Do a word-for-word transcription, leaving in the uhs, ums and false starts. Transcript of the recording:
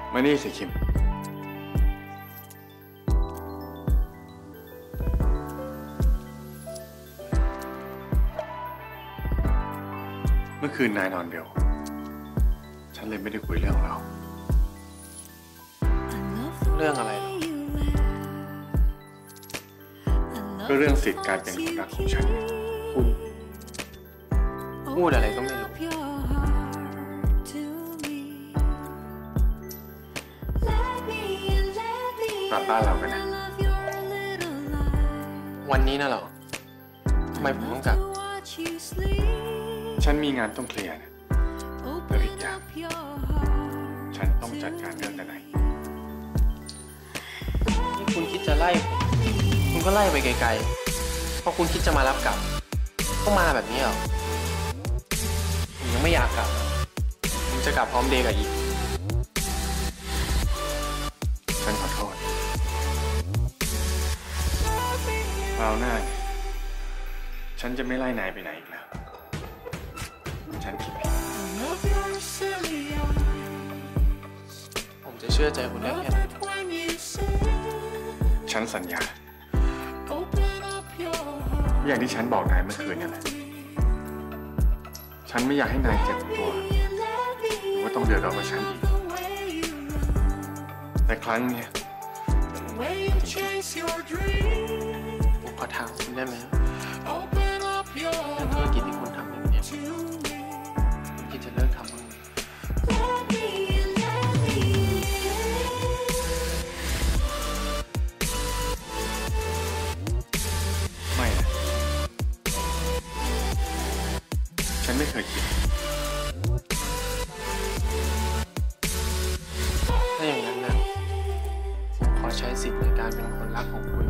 มานี่สิคิมเมื่อคืนนายนอนเร็วฉันเลยไม่ได้คุยเรื่องเราเรื่องอะไรก็เรื่องสิทธิ์การเป็นคนรักของฉันคุณพูดอะไรก็ไม่รู้กลับบ้านเรากันนะวันนี้น่ะเหรอทำไมผมต้องกลับฉันมีงานต้องเคลียร์นะแล้วอีกอย่างฉันต้องจัดการเรื่องแต่ไหนนี่คุณคิดจะไล่ผมคุณก็ไล่ไปไกลๆเพราะคุณคิดจะมารับกลับก็มาแบบนี้เหรอผมยังไม่อยากกลับผมจะกลับพร้อมเดย์กับอีกฉันขอโทษคราวหน้าฉันจะไม่ไล่นายไปไหนอีกแล้วฉันคิดผิดผมจะเชื่อใจคุณได้แค่ไหนฉันสัญญาอย่างที่ฉันบอกนายเมื่อคืนนั่นแหละฉันไม่อยากให้นายเจ็บตัวหรือว่าต้องเดือดร้อนกับฉันอีกแต่ครั้งนี้ผมขอถามคุณได้ไหมเรื่องธุรกิจที่คุณทำอย่างนี้คุณคิดจะเลิกทำมั้งไม่นะฉันไม่เคยคิดถ้าอย่างนั้นนะผมขอใช้สิทธิ์ในการเป็นคนรักของคุณ